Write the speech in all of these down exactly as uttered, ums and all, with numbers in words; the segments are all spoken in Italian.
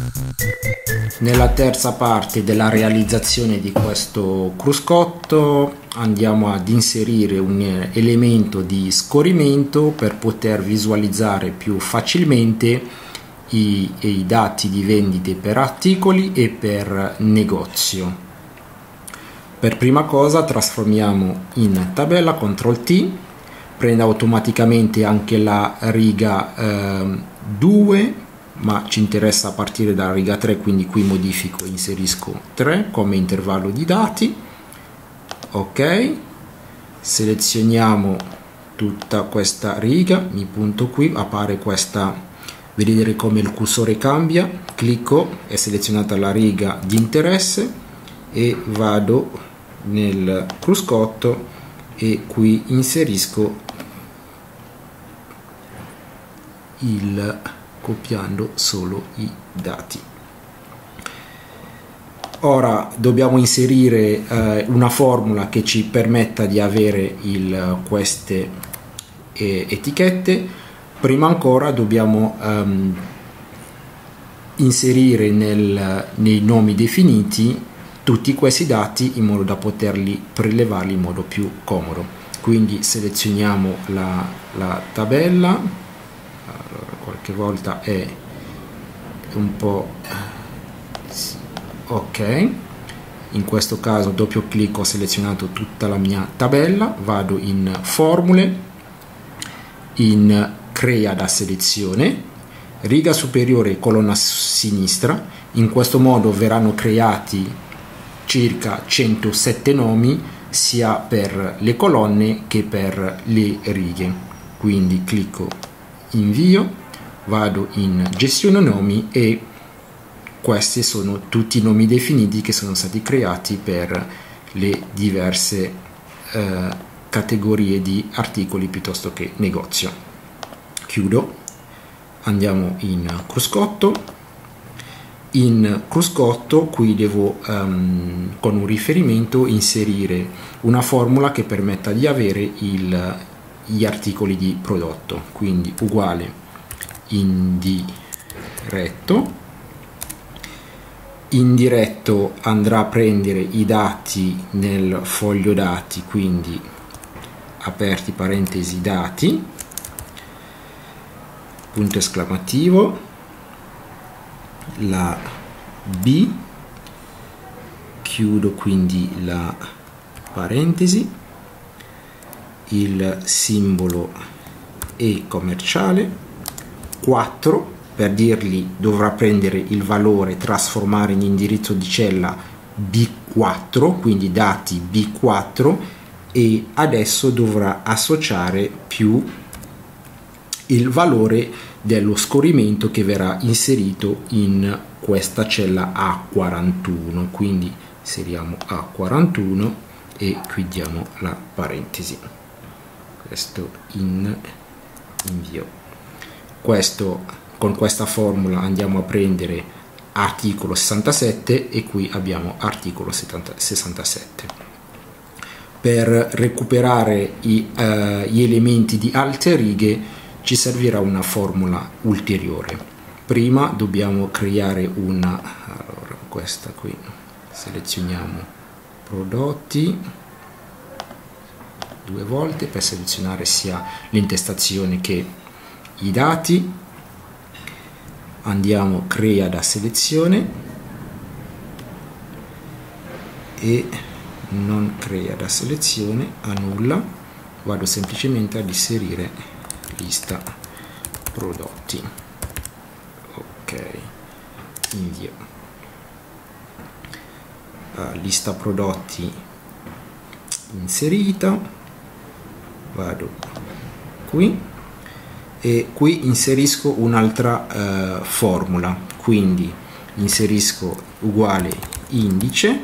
Nella terza parte della realizzazione di questo cruscotto andiamo ad inserire un elemento di scorrimento per poter visualizzare più facilmente i, i dati di vendite per articoli e per negozio. Per prima cosa trasformiamo in tabella, control T, prende automaticamente anche la riga eh, due, ma ci interessa a partire dalla riga tre, quindi qui modifico e inserisco tre come intervallo di dati. Ok, selezioniamo tutta questa riga, mi punto qui, appare questa, vedete come il cursore cambia, clicco, è selezionata la riga di interesse e vado nel cruscotto e qui inserisco il copiando solo i dati. Ora dobbiamo inserire eh, una formula che ci permetta di avere il, queste eh, etichette. Prima ancora dobbiamo ehm, inserire nel, nei nomi definiti tutti questi dati in modo da poterli prelevarli in modo più comodo. Quindi selezioniamo la, la tabella. Qualche volta è un po' ok, in questo caso doppio clic, ho selezionato tutta la mia tabella, vado in formule, in crea da selezione, riga superiore colonna sinistra. In questo modo verranno creati circa centosette nomi sia per le colonne che per le righe. Quindi clicco invio, vado in gestione nomi e questi sono tutti i nomi definiti che sono stati creati per le diverse eh, categorie di articoli piuttosto che negozio. Chiudo, andiamo in cruscotto. In cruscotto qui devo um, con un riferimento inserire una formula che permetta di avere il, gli articoli di prodotto, quindi uguale indiretto. Indiretto andrà a prendere i dati nel foglio dati, quindi aperti parentesi dati, punto esclamativo, la B, chiudo quindi la parentesi, il simbolo E commerciale, quattro per dirgli dovrà prendere il valore, trasformare in indirizzo di cella B quattro, quindi dati B quattro, e adesso dovrà associare più il valore dello scorrimento che verrà inserito in questa cella A quarantuno, quindi inseriamo A quarantuno e chiudiamo la parentesi. Questo in invio. Questo, con questa formula andiamo a prendere articolo sessantasette e qui abbiamo articolo sessantasette. Per recuperare i, uh, gli elementi di altre righe ci servirà una formula ulteriore. Prima dobbiamo creare una, allora questa qui, selezioniamo prodotti due volte per selezionare sia l'intestazione che i dati. Andiamo crea da selezione e non crea da selezione, annulla, vado semplicemente ad inserire lista prodotti. Ok, invio. Uh, lista prodotti inserita, vado qui e qui inserisco un'altra uh, formula, quindi inserisco uguale indice,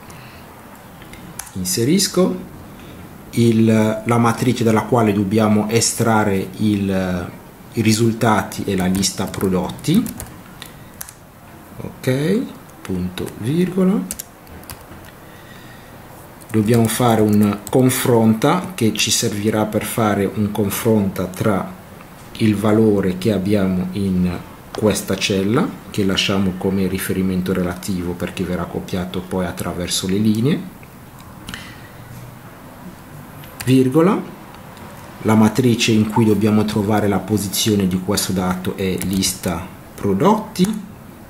inserisco il, la matrice dalla quale dobbiamo estrarre il, i risultati e la lista prodotti, ok, punto virgola, dobbiamo fare un confronta che ci servirà per fare un confronta tra il valore che abbiamo in questa cella che lasciamo come riferimento relativo perché verrà copiato poi attraverso le linee, virgola, la matrice in cui dobbiamo trovare la posizione di questo dato è lista prodotti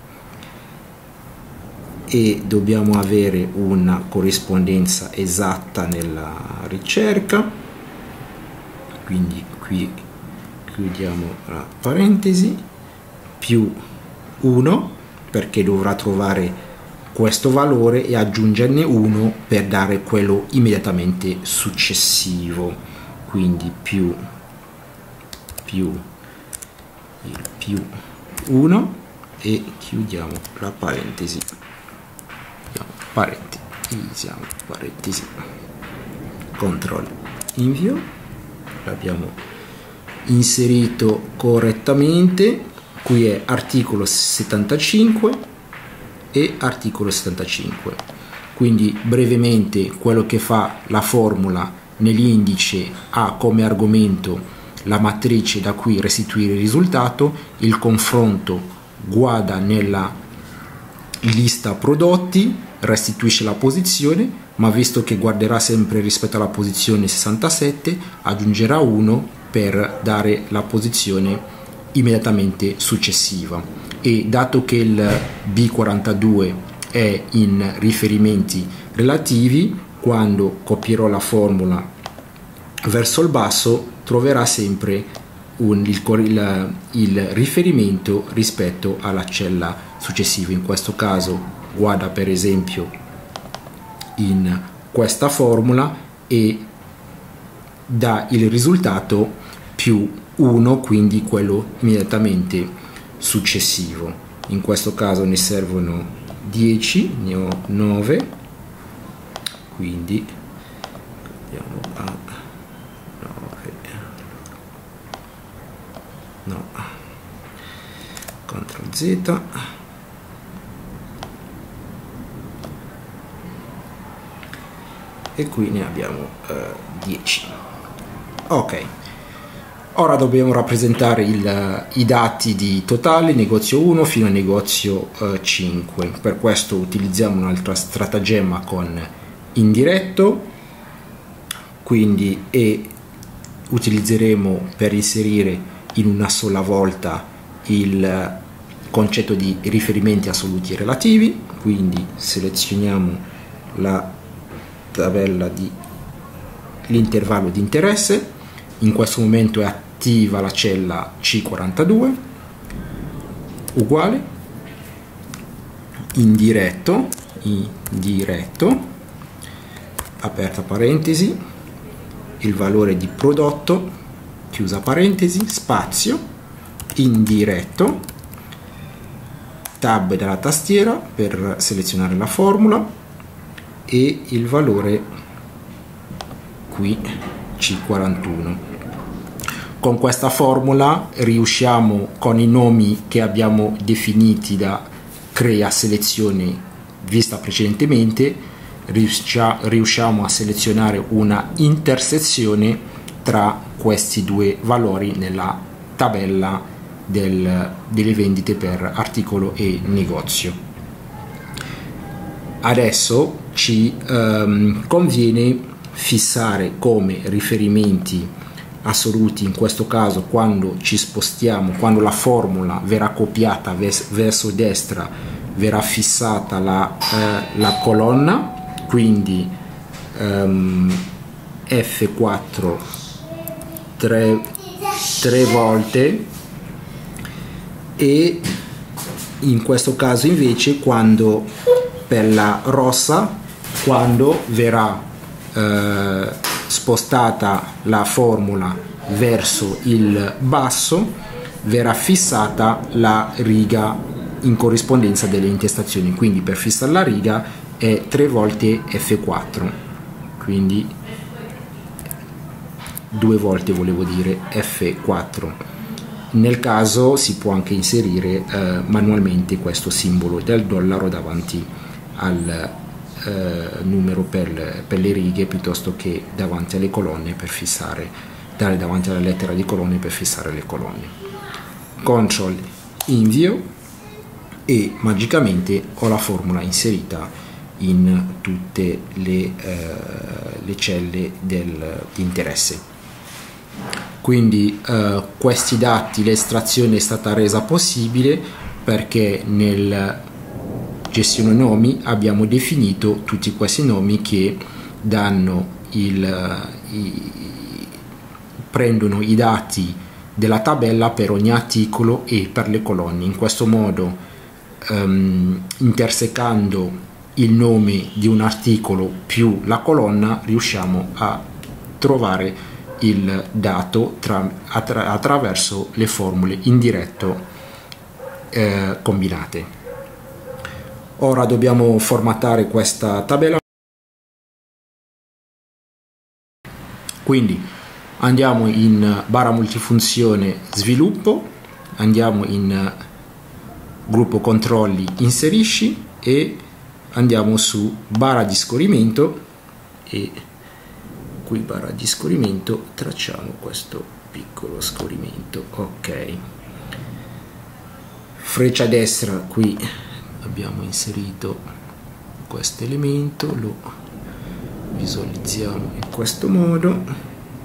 e dobbiamo avere una corrispondenza esatta nella ricerca, quindi qui chiudiamo la parentesi, più uno perché dovrà trovare questo valore e aggiungerne uno per dare quello immediatamente successivo, quindi più più il più uno e chiudiamo la parentesi, parentesi, parentesi, control invio, l'abbiamo inserito correttamente. Qui è articolo settantacinque e articolo settantacinque, quindi brevemente quello che fa la formula nell'indice ha come argomento la matrice da cui restituire il risultato, il confronto guarda nella lista prodotti, restituisce la posizione, ma visto che guarderà sempre rispetto alla posizione sessantasette aggiungerà uno per dare la posizione immediatamente successiva, e dato che il B quarantadue è in riferimenti relativi, quando copierò la formula verso il basso troverà sempre un, il, il, il riferimento rispetto alla cella successiva. In questo caso guarda per esempio in questa formula e dà il risultato più uno, quindi quello immediatamente successivo. In questo caso ne servono dieci, ne ho nove, quindi andiamo a nove, no, control Z, e qui ne abbiamo uh, dieci. Ok. Ora dobbiamo rappresentare il, i dati di totale negozio uno fino a negozio eh, cinque. Per questo utilizziamo un'altra stratagemma con indiretto, quindi e utilizzeremo per inserire in una sola volta il concetto di riferimenti assoluti e relativi. Quindi selezioniamo la tabella di l'intervallo di interesse, in questo momento è attiva la cella C quarantadue, uguale, indiretto, indiretto, aperta parentesi, il valore di prodotto, chiusa parentesi, spazio, indiretto, tab della tastiera per selezionare la formula e il valore qui C quarantuno. Con questa formula riusciamo, con i nomi che abbiamo definiti da crea selezione vista precedentemente, riusciamo a selezionare una intersezione tra questi due valori nella tabella del, delle vendite per articolo e negozio. Adesso ci ehm, conviene fissare come riferimenti assoluti, in questo caso quando ci spostiamo, quando la formula verrà copiata verso destra verrà fissata la, eh, la colonna, quindi ehm, F quattro tre, tre volte, e in questo caso invece quando per la rossa, quando verrà eh, spostata la formula verso il basso, verrà fissata la riga in corrispondenza delle intestazioni, quindi per fissare la riga è tre volte F quattro, quindi due volte volevo dire F quattro. Nel caso si può anche inserire eh, manualmente questo simbolo del dollaro davanti al eh, numero per, per le righe, piuttosto che davanti alle colonne per fissare, dare davanti alla lettera di colonne per fissare le colonne. Control invio e magicamente ho la formula inserita in tutte le, eh, le celle del, di interesse. Quindi eh, questi dati, l'estrazione è stata resa possibile perché nel gestione nomi abbiamo definito tutti questi nomi che danno il, i, prendono i dati della tabella per ogni articolo e per le colonne. In questo modo, um, intersecando il nome di un articolo più la colonna, riusciamo a trovare il dato tra, attra, attraverso le formule in diretto eh, combinate. Ora dobbiamo formattare questa tabella. Quindi andiamo in barra multifunzione sviluppo, andiamo in gruppo controlli inserisci e andiamo su barra di scorrimento e qui barra di scorrimento tracciamo questo piccolo scorrimento. Ok, freccia destra, qui abbiamo inserito questo elemento, lo visualizziamo in questo modo.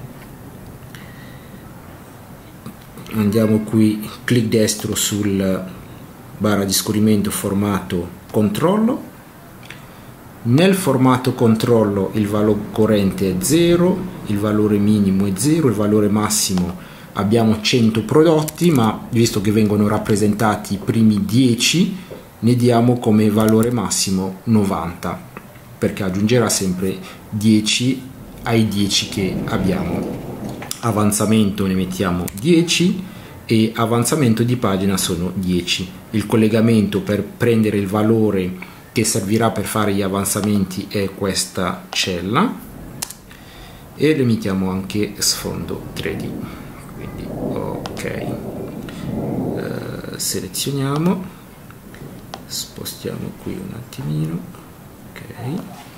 Andiamo qui, clic destro sul barra di scorrimento formato controllo. Nel formato controllo il valore corrente è zero, il valore minimo è zero, il valore massimo abbiamo cento prodotti, ma visto che vengono rappresentati i primi dieci, ne diamo come valore massimo novanta, perché aggiungerà sempre dieci ai dieci che abbiamo. Avanzamento ne mettiamo dieci e avanzamento di pagina sono dieci. Il collegamento per prendere il valore che servirà per fare gli avanzamenti è questa cella e le mettiamo anche sfondo tre D. Quindi ok, eh, selezioniamo, spostiamo qui un attimino, ok,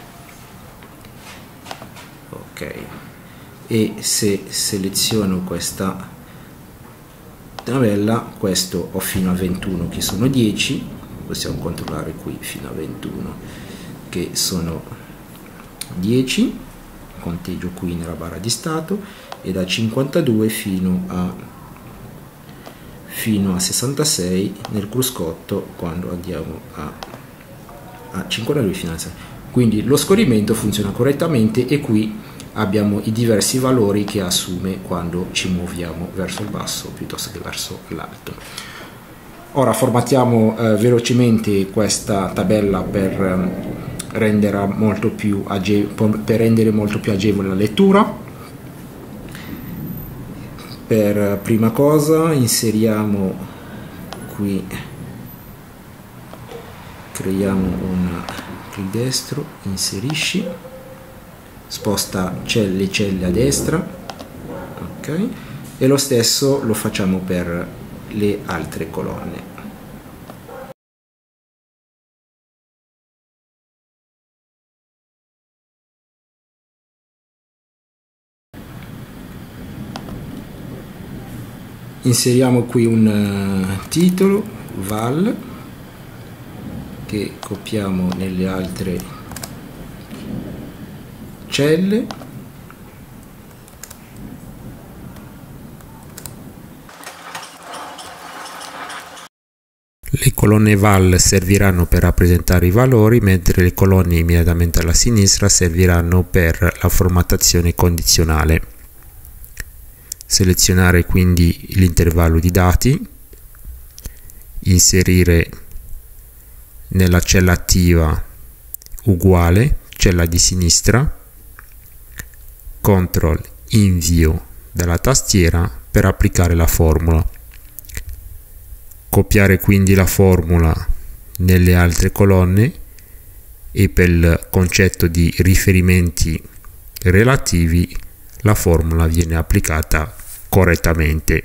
ok, e se seleziono questa tabella, questo ho fino a ventuno che sono dieci, possiamo controllare qui fino a ventuno che sono dieci, conteggio qui nella barra di stato, e da cinquantadue fino a fino a sessantasei nel cruscotto quando andiamo a, a cinquantadue fino a sessantasei. Quindi lo scorrimento funziona correttamente e qui abbiamo i diversi valori che assume quando ci muoviamo verso il basso piuttosto che verso l'alto. Ora formattiamo eh, velocemente questa tabella per, eh, rendere molto più per rendere molto più agevole la lettura. Per prima cosa inseriamo qui, creiamo un clic destro, inserisci, sposta celle, le celle a destra, ok, e lo stesso lo facciamo per le altre colonne. Inseriamo qui un uh, titolo val che copiamo nelle altre celle. Le colonne val serviranno per rappresentare i valori, mentre le colonne immediatamente alla sinistra serviranno per la formattazione condizionale. Selezionare quindi l'intervallo di dati, inserire nella cella attiva uguale, cella di sinistra, control invio dalla tastiera per applicare la formula. Copiare quindi la formula nelle altre colonne e per il concetto di riferimenti relativi la formula viene applicata correttamente.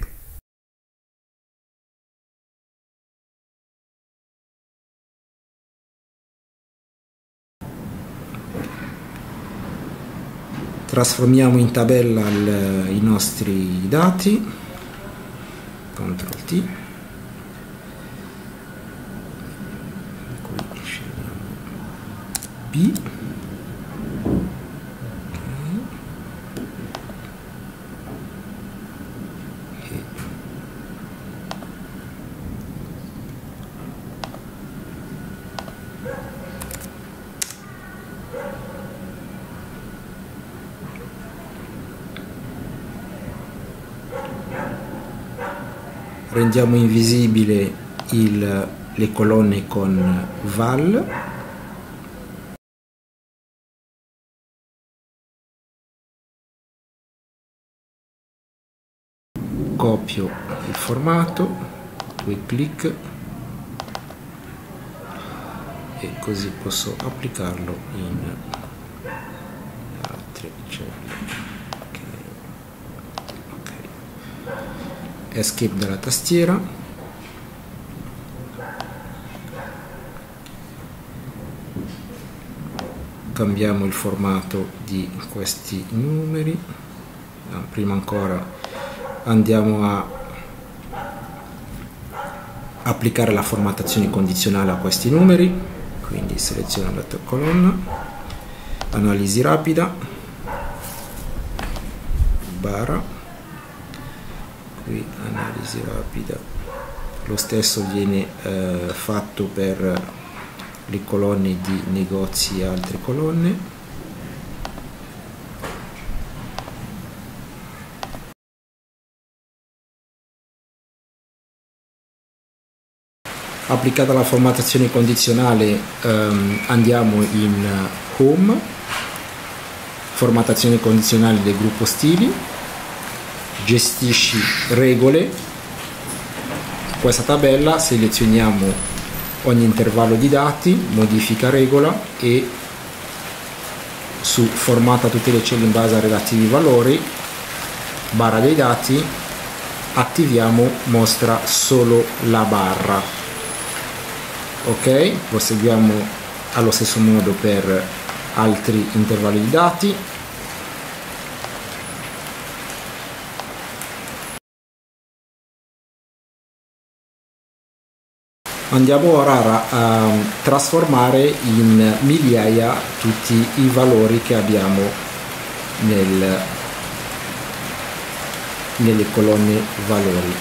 Trasformiamo in tabella il, i nostri dati, control T, B. Rendiamo invisibile il, le colonne con val. Copio il formato, due clic e così posso applicarlo in altre celle. Escape dalla tastiera, cambiamo il formato di questi numeri. Prima ancora andiamo a applicare la formattazione condizionale a questi numeri, quindi seleziono la colonna, analisi rapida, barra, qui analisi rapida, lo stesso viene eh, fatto per le colonne di negozi e altre colonne. Applicata la formattazione condizionale ehm, andiamo in Home, formattazione condizionale del gruppo stili, gestisci regole. Questa tabella selezioniamo ogni intervallo di dati, modifica regola e su formatta tutte le celle in base ai relativi valori, barra dei dati, attiviamo mostra solo la barra. Ok, proseguiamo allo stesso modo per altri intervalli di dati. Andiamo ora a trasformare in migliaia tutti i valori che abbiamo nel, nelle colonne valori.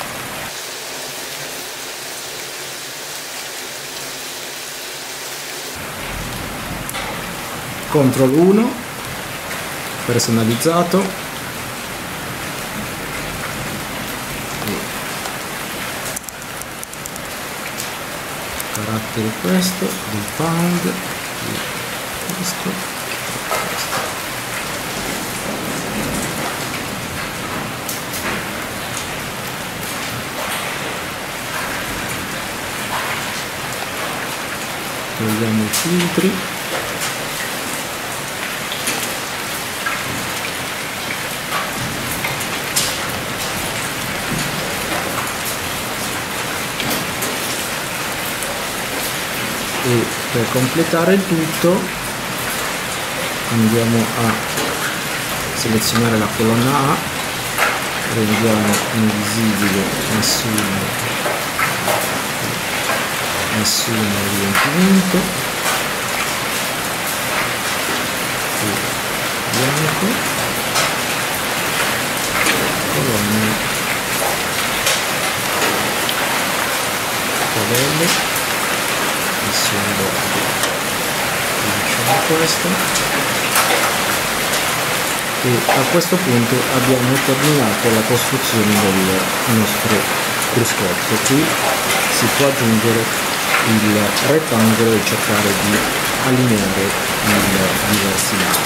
control uno, personalizzato. Carattere questo, del pound, questo, questo. Togliamo i filtri. E per completare il tutto andiamo a selezionare la colonna A, rendiamo invisibile nessuno, nessuno riempimento, e bianco, colonne, tabelle. Diciamo questo, e a questo punto abbiamo terminato la costruzione del nostro cruscotto. Qui si può aggiungere il rettangolo e cercare di allineare i diversi lati.